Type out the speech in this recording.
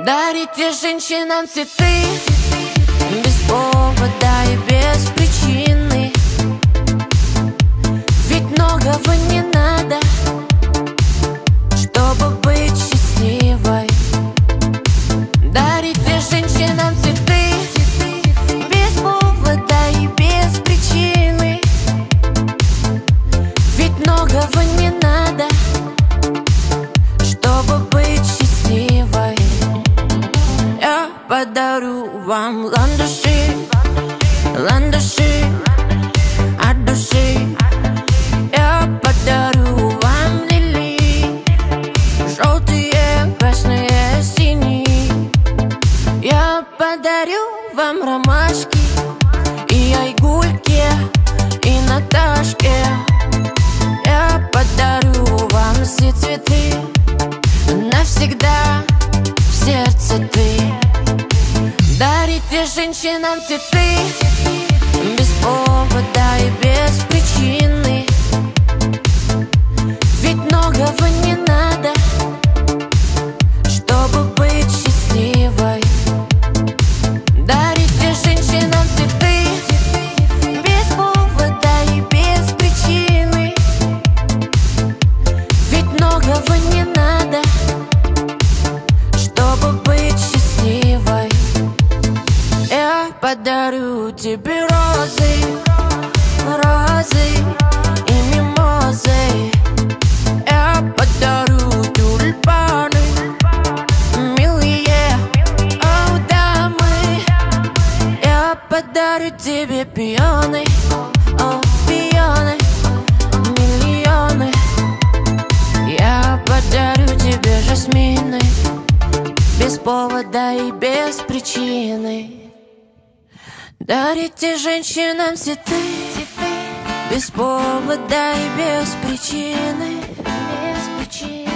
Дарите женщинам цветы без повода и без причины. Ведь многого не надо, чтобы быть счастливой. Дарите женщинам цветы без повода и без причины. Ведь многого не надо, чтобы быть счастливой. Я подарю вам ландыши, ландыши от души. Я подарю вам лилии, желтые, красные, синие. Я подарю вам ромашки и айгульки, и Наташке. Я подарю вам все цветы, навсегда в сердце ты. Дарите женщинам цветы без повода и без причины. Ведь многого не надо, чтобы быть счастливой. Дарите женщинам цветы без повода и без причины. Ведь многого не надо, чтобы быть счастливой. Я подарю тебе розы, розы и мимозы. Я подарю тюльпаны, милые, о, дамы. Я подарю тебе пионы, о, пионы, миллионы. Я подарю тебе жасмины без повода и без причины. Дарите женщинам цветы без повода и без причины. Без причины.